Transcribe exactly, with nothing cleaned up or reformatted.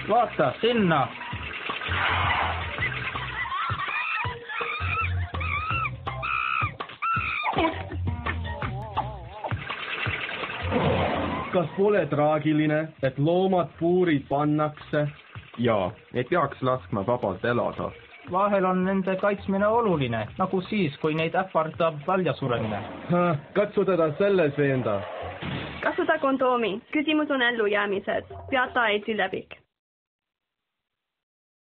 Vaata, sinna! Kas pole traagiline, et loomad puurid pannakse? Jaa, ei peaks laskma vabalt elada. Vahel on nende kaitsmine oluline, nagu siis, kui neid ähvardab väljasuremine. Katsu teda selles veenda. Kasuta kondoomi. Küsimus on ellujäämised. Peata Eesti läbik.